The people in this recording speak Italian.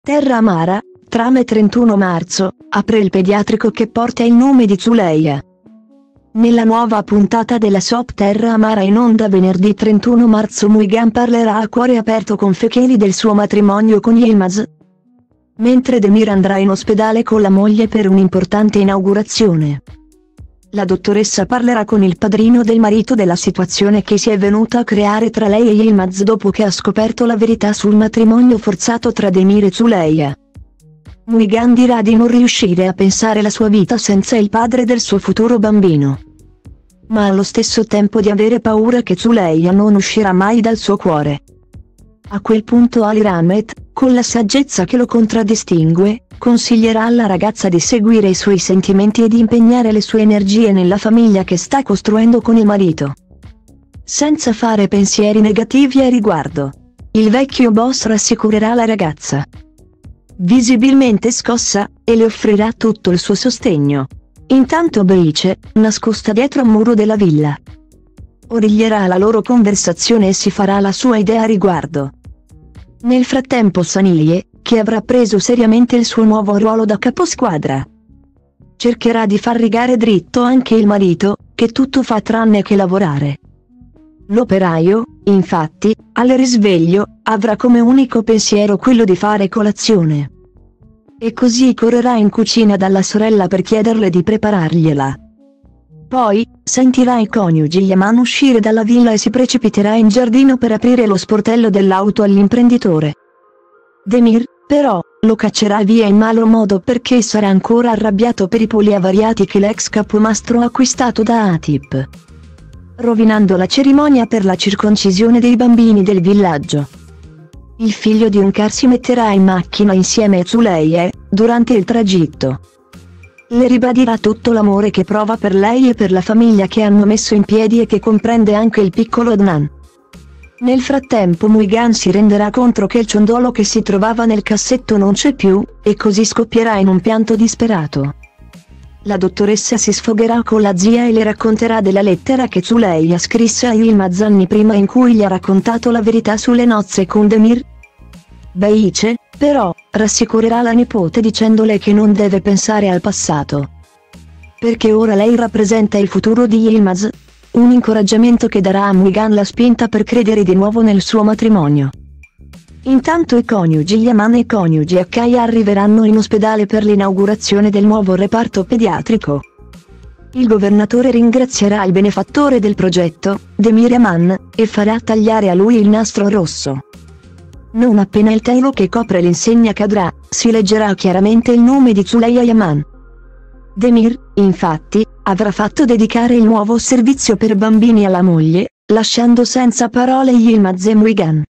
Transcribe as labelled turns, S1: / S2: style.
S1: Terra Amara, trame 31 marzo, apre il pediatrico che porta il nome di Zuleyha. Nella nuova puntata della soap Terra Amara in onda venerdì 31 marzo Muigan parlerà a cuore aperto con Fekeli del suo matrimonio con Yilmaz. Mentre Demir andrà in ospedale con la moglie per un'importante inaugurazione. La dottoressa parlerà con il padrino del marito della situazione che si è venuta a creare tra lei e Yilmaz dopo che ha scoperto la verità sul matrimonio forzato tra Demir e Zuleyha. Muigan dirà di non riuscire a pensare la sua vita senza il padre del suo futuro bambino. Ma allo stesso tempo di avere paura che Zuleyha non uscirà mai dal suo cuore. A quel punto Ali Rahmet, con la saggezza che lo contraddistingue, consiglierà alla ragazza di seguire i suoi sentimenti e di impegnare le sue energie nella famiglia che sta costruendo con il marito. Senza fare pensieri negativi a riguardo. Il vecchio boss rassicurerà la ragazza. Visibilmente scossa, e le offrirà tutto il suo sostegno. Intanto Beatrice, nascosta dietro un muro della villa, origlierà la loro conversazione e si farà la sua idea a riguardo. Nel frattempo Saniye, che avrà preso seriamente il suo nuovo ruolo da caposquadra, cercherà di far rigare dritto anche il marito, che tutto fa tranne che lavorare. L'operaio, infatti, al risveglio, avrà come unico pensiero quello di fare colazione. E così correrà in cucina dalla sorella per chiederle di preparargliela. Poi, sentirà i coniugi Yaman uscire dalla villa e si precipiterà in giardino per aprire lo sportello dell'auto all'imprenditore. Demir, però, lo caccerà via in malo modo perché sarà ancora arrabbiato per i poliavariati che l'ex capomastro ha acquistato da Atip, rovinando la cerimonia per la circoncisione dei bambini del villaggio. Il figlio di Unkar si metterà in macchina insieme a Zuleyha, durante il tragitto. Le ribadirà tutto l'amore che prova per lei e per la famiglia che hanno messo in piedi e che comprende anche il piccolo Adnan. Nel frattempo Muigan si renderà conto che il ciondolo che si trovava nel cassetto non c'è più, e così scoppierà in un pianto disperato. La dottoressa si sfogherà con la zia e le racconterà della lettera che Zuleyha scrisse a Yilmaz anni prima in cui gli ha raccontato la verità sulle nozze con Demir. Beatrice, però, rassicurerà la nipote dicendole che non deve pensare al passato, perché ora lei rappresenta il futuro di Yilmaz. Un incoraggiamento che darà a Muigan la spinta per credere di nuovo nel suo matrimonio. Intanto i coniugi Yaman e i coniugi Akkaya arriveranno in ospedale per l'inaugurazione del nuovo reparto pediatrico. Il governatore ringrazierà il benefattore del progetto, Demir Yaman, e farà tagliare a lui il nastro rosso. Non appena il telo che copre l'insegna cadrà, si leggerà chiaramente il nome di Zuleyha Yaman. Demir, infatti, avrà fatto dedicare il nuovo servizio per bambini alla moglie, lasciando senza parole Yilmaz e Muigan.